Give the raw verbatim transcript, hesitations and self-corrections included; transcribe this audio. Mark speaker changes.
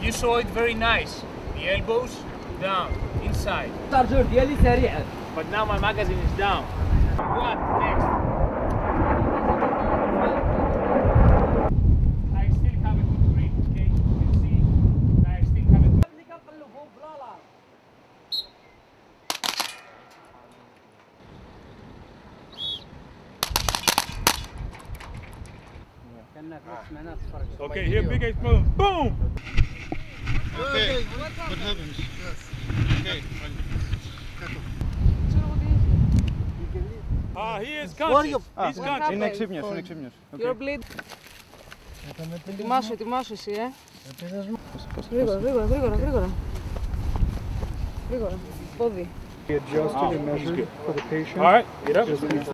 Speaker 1: You saw it very nice. The elbows down, inside. But now my magazine is down. What next? I still have a good grip, okay? You can see I still have a good
Speaker 2: Okay, here big explosion. Boom!
Speaker 3: Okay, what happens? Yes. Okay.
Speaker 2: Ah, he is conscious. He's conscious.
Speaker 4: Είναι ξύπνιος, είναι ξύπνιος.
Speaker 5: You're bleed. Ετοιμάσου, ετοιμάσου εσύ, ε. Γρήγορα, γρήγορα, γρήγορα, γρήγορα. Γρήγορα. Πόδι.
Speaker 6: Adjusted and measured for the patient.
Speaker 2: All right, get up.